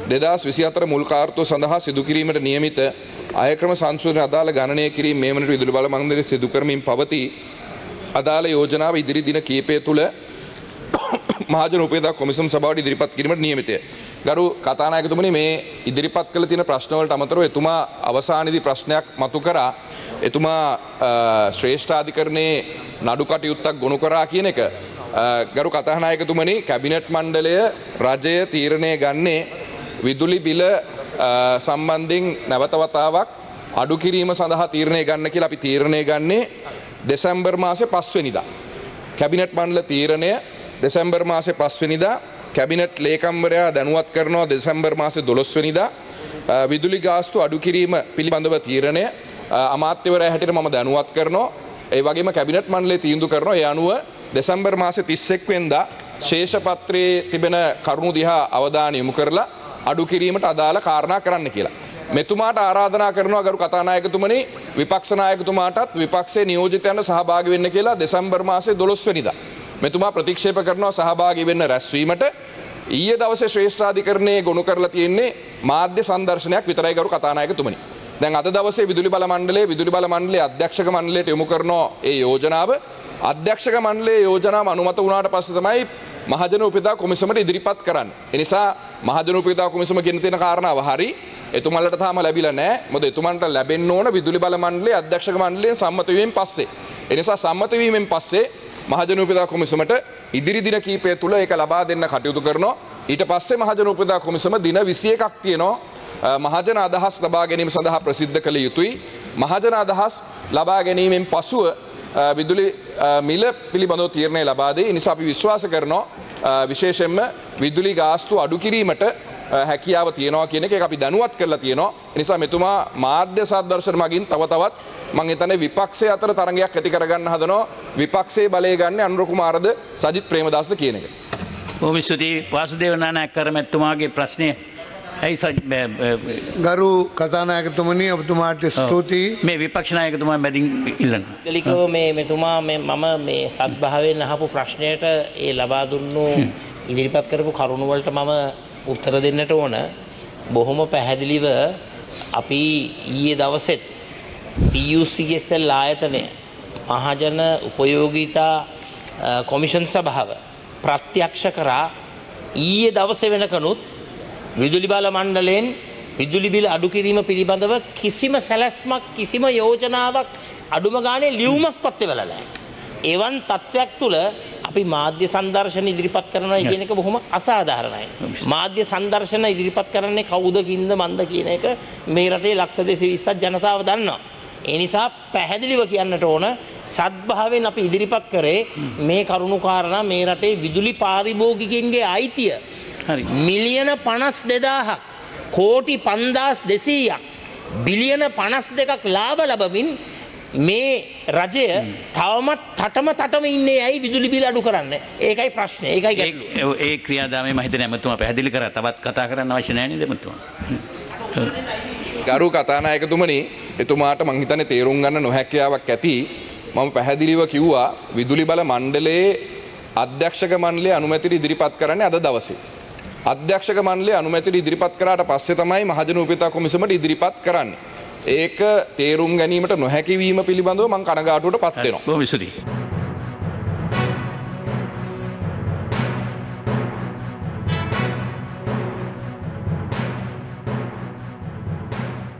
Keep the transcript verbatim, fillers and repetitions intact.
දෙදහස් විසිහතර මුල් කාර්තුව සඳහා සිදු කිරීමට නියමිත අයක්‍රම සංශෝධන අදාළ ගණනය කිරීම මේ වනට විදුලි බල මණ්ඩලය සිදු කරමින් පවතී. අදාළ යෝජනාව ඉදිරි දින කිහිපය තුළ මහජන උපයෝගිතා කොමිසම් සභාවට ඉදිරිපත් කිරීමට නියමිතය. ගරු කතානායකතුමනි, මේ ඉදිරිපත් කළ තියෙන ප්‍රශ්න වලට අමතරව එතුමා අවසානයේදී ප්‍රශ්නයක් මතු කරා. එතුමා ශ්‍රේෂ්ඨාධිකරණයේ නඩු කටයුත්තක් ගොනු කරා කියන එක. ගරු කතානායකතුමනි, කැබිනට් මණ්ඩලය රජය තීරණය ගන්නේ විදුලි බිල සම්බන්ධයෙන් නැවත වතාවක් අඩු කිරීම සඳහා තීරණය ගන්න කියලා අපි තීරණය ගන්නේ දෙසැම්බර් මාසේ පහ වෙනිදා. කැබිනට් මණ්ඩල තීරණය දෙසැම්බර් මාසේ පහ වෙනිදා කැබිනට් ලේකම්වරයා දැනුවත් කරනවා දෙසැම්බර් මාසේ දොළොස් වෙනිදා විදුලි ගාස්තු අඩු කිරීම පිළිබඳව තීරණය අමාත්‍යවරයා හැටියට මම දැනුවත් කරනවා. ඒ වගේම කැබිනට් මණ්ඩලය තීන්දුව කරනවා ඒ අනුව දෙසැම්බර් මාසේ තිස් එක් වෙනිදා ශේෂ පත්‍රයේ තිබෙන කරුණු දිහා අවධානය යොමු කරලා අඩු කිරීමට අදාළ කාරණා කරන්න කියලා. මෙතුමාට ආරාධනා කරනවා ගරු කතානායකතුමනි, විපක්ෂ නායකතුමාටත් විපක්ෂයේ නියෝජිතයන්ට සහභාගී වෙන්න කියලා දෙසැම්බර් මාසේ දොළොස් වෙනිදා. මෙතුමා ප්‍රතික්ෂේප කරනවා සහභාගී වෙන්න රැස්වීමට. ඊයේ දවසේ ශ්‍රේෂ්ඨාධිකරණයේ ගොනු කරලා තියෙන්නේ මාධ්‍ය සංදර්ශනයක් විතරයි ගරු කතානායකතුමනි. දැන් අද දවසේ විදුලි බල මණ්ඩලයේ විදුලි බල මණ්ඩලයේ අධ්‍යක්ෂක මණ්ඩලයට යොමු කරනවා ඒ යෝජනාව. අධ්‍යක්ෂක මණ්ඩලයේ යෝජනාව අනුමත වුණාට පස්සේ තමයි මහජන උපයෝගිතා කොමිසමට ඉදිරිපත් කරන්න. ඒ නිසා මහජන උපයෝගිතා කොමිසම කියන තියෙන කාරණාව හරි එතුමන්ලට තාම ලැබිලා නැහැ. මොකද එතුමන්ට ලැබෙන්න ඕන විදුලි බල මණ්ඩලයේ අධ්‍යක්ෂක මණ්ඩලයෙන් සම්මත වීමෙන් පස්සේ. ඒ නිසා සම්මත වීමෙන් පස්සේ මහජන උපයෝගිතා කොමිසමට ඉදිරි දින කිහිපය තුල ඒක ලබා දෙන්න කටයුතු කරනවා. ඊට පස්සේ මහජන උපයෝගිතා කොමිසම දින විසි එකක් තියෙනවා මහජන අදහස් ලබා ගැනීම සඳහා ප්‍රසිද්ධ කළ යුතුයි. මහජන අදහස් ලබා ගැනීමෙන් පසුව විදුලි මිල පිළිබඳව තීරණය ලබා දෙයි. ඒ නිසා අපි විශ්වාස කරනවා විශේෂයෙන්ම විදුලි ගාස්තු අඩු කිරීමට හැකියාව තියෙනවා කියන එක අපි දැනුවත් කරලා තියෙනවා. ඒ නිසා මෙතුමා මාධ්‍ය සාදර්ශන මගින් තව තවත් මම හිතන්නේ විපක්ෂයේ අතර තරංගයක් ඇති කරගන්න හදනවා. විපක්ෂයේ බලය ගන්න අනුර කුමාරද සජිත් ප්‍රේමදාසද කියන එක. බොහොම ස්තුතියි වාසුදේව නානායක කරමැතිතුමාගේ ප්‍රශ්නය. ඇයි ගරු කතානායකතුමනි, ඔබතුමාට ස්තුතියි. මේ විපක්ෂ නායකතුමා මැදින් ඉල්ලන. දෙලිකෝ මේ මෙතුමා මේ මම මේ සත්භාවයෙන් අහපු ප්‍රශ්නයට ඒ ලබා දුන්නු ඉදිරිපත් කරපු කරුණු වලට මම උත්තර දෙන්නට ඕන. බොහොම පැහැදිලිව අපි ඊයේ දවසෙත් P U C S L ආයතනය මහජන උපයෝගීතා කොමිෂන් සභාව ප්‍රත්‍යක්ෂ කරා. ඊයේ දවසේ වෙනකනුත් විදුලි බල මණ්ඩලයෙන් විදුලි බිල අඩු කිරීම පිළිබඳව කිසිම සැලැස්මක් කිසිම යෝජනාවක් අඩුම ගානේ ලියුමක්වත් එවලා නැහැ. එවන් තත්ත්වයක් තුල අපි මාධ්‍ය සංදර්ශන ඉදිරිපත් කරනවා කියන එක බොහොම අසාධාරණයි. මාධ්‍ය සංදර්ශන ඉදිරිපත් කරන්නේ කවුද කින්ද මන්ද කියන එක මේ රටේ ලක්ෂ දෙසිය විස්සක් ජනතාව දන්නවා. ඒ නිසා පැහැදිලිව කියන්නට ඕන සත්භාවයෙන් අපි ඉදිරිපත් කරේ මේ කරුණු කාරණා මේ රටේ විදුලි පාරිභෝගිකයින්ගේ අයිතිය මිලියන පනස් දෙදාහක් කෝටි පන්දාස් දෙසීයක් බිලියන පනස් දෙකක් ලාභ ලබමින් මේ රජය තවමත් තටම තටම ඉන්නේ ඇයි විදුලි බිල අඩු කරන්න? ඒකයි ප්‍රශ්නේ. ඒකයි ගැටලුව. ඒ ක්‍රියාදාමයේ මම හිතන්නේ එමතුමා පැහැදිලි කරා. තවත් කතා කරන්න අවශ්‍ය නැහැ නේද එමතුමා? ගරු කතානායකතුමනි, එතුමාට මං හිතන්නේ තේරුම් ගන්න නොහැකියාවක් ඇති. මම පැහැදිලිව කිව්වා විදුලි බල මණ්ඩලයේ අධ්‍යක්ෂක මණ්ඩලයේ අනුමැතිය ඉදිරිපත් කරන්නේ අද දවසේ. අධ්‍යක්ෂක මණ්ඩලය අනුමැතිය ඉදිරිපත් කරාට පස්සේ තමයි මහජන උපයෝගිතා කොමිසමට ඉදිරිපත් කරන්නේ. ඒක තේරුම් ගැනීමට නොහැකි වීම පිළිබඳව මම කනගාටුවට පත් වෙනවා. බොහොම ස්තුතියි.